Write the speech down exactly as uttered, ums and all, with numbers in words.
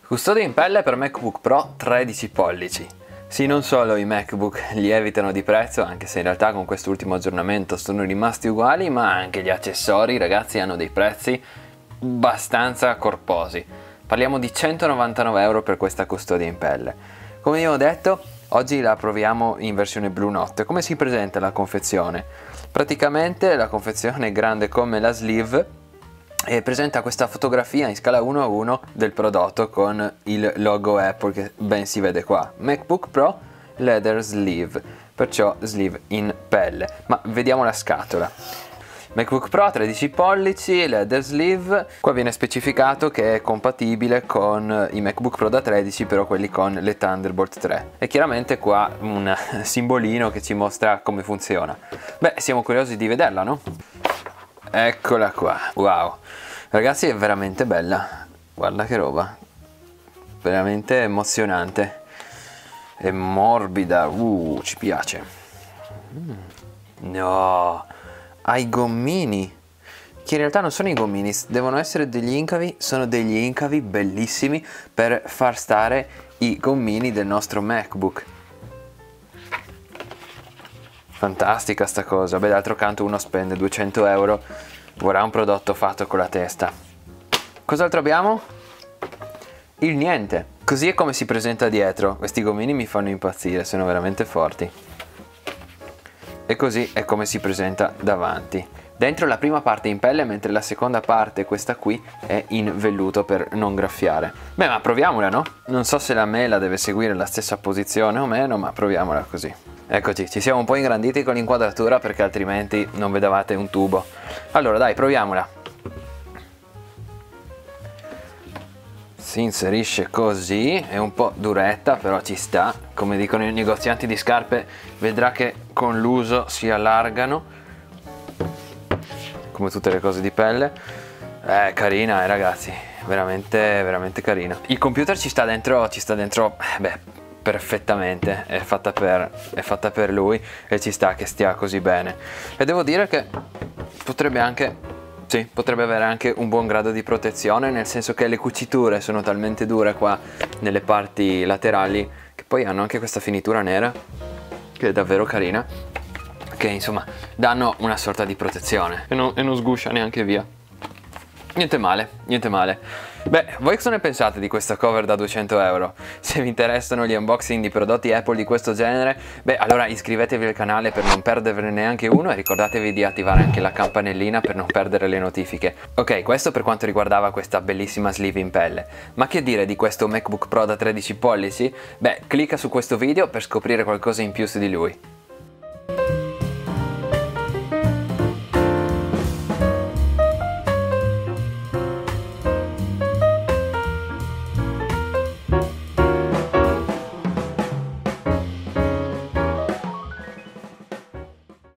Custodia in pelle per MacBook Pro tredici pollici. Sì, non solo i MacBook lievitano di prezzo, anche se in realtà con quest'ultimo aggiornamento sono rimasti uguali, ma anche gli accessori, ragazzi, hanno dei prezzi abbastanza corposi. Parliamo di centonovantanove euro per questa custodia in pelle. Come vi ho detto, oggi la proviamo in versione Blue Note. Come si presenta la confezione? Praticamente la confezione è grande come la sleeve e presenta questa fotografia in scala uno a uno del prodotto con il logo Apple che ben si vede qua. MacBook Pro Leather Sleeve, perciò sleeve in pelle. Ma vediamo la scatola. MacBook Pro tredici pollici, Leather Sleeve. Qua viene specificato che è compatibile con i MacBook Pro da tredici, però quelli con le Thunderbolt tre. E chiaramente qua un simbolino che ci mostra come funziona. Beh, siamo curiosi di vederla, no? Eccola qua, wow, ragazzi, è veramente bella, guarda che roba, veramente emozionante, è morbida, uh, ci piace. Mm. No, ha i gommini, che in realtà non sono i gommini, devono essere degli incavi, sono degli incavi bellissimi per far stare i gommini del nostro MacBook. Fantastica sta cosa. Beh, d'altro canto uno spende duecento euro, vorrà un prodotto fatto con la testa. Cos'altro abbiamo? Il niente. Così è come si presenta dietro. Questi gommini mi fanno impazzire, sono veramente forti. E così è come si presenta davanti. Dentro la prima parte è in pelle, mentre la seconda parte, questa qui, è in velluto per non graffiare. Beh, ma proviamola, no? Non so se la mela deve seguire la stessa posizione o meno, ma proviamola così. Eccoci, ci siamo un po' ingranditi con l'inquadratura perché altrimenti non vedevate un tubo. Allora dai, proviamola. Si inserisce così, è un po' duretta però ci sta. Come dicono i negozianti di scarpe, vedrà che con l'uso si allargano, come tutte le cose di pelle. È carina, eh, ragazzi, veramente veramente carina. Il computer ci sta dentro, ci sta dentro, beh, perfettamente, è fatta per è fatta per lui e ci sta che stia così bene. E devo dire che potrebbe anche sì, potrebbe avere anche un buon grado di protezione, nel senso che le cuciture sono talmente dure qua nelle parti laterali che poi hanno anche questa finitura nera che è davvero carina, che insomma danno una sorta di protezione e non, e non sguscia neanche via. Niente male, niente male. Beh, voi cosa ne pensate di questa cover da duecento euro? Se vi interessano gli unboxing di prodotti Apple di questo genere, beh, allora iscrivetevi al canale per non perderne neanche uno e ricordatevi di attivare anche la campanellina per non perdere le notifiche. Ok, questo per quanto riguardava questa bellissima sleeve in pelle. Ma che dire di questo MacBook Pro da tredici pollici? Beh, clicca su questo video per scoprire qualcosa in più su di lui.